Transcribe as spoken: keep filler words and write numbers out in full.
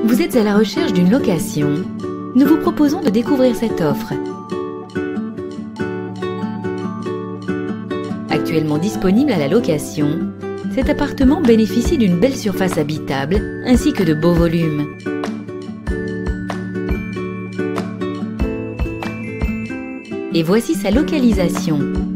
Vous êtes à la recherche d'une location? Nous vous proposons de découvrir cette offre. Actuellement disponible à la location, cet appartement bénéficie d'une belle surface habitable ainsi que de beaux volumes. Et voici sa localisation.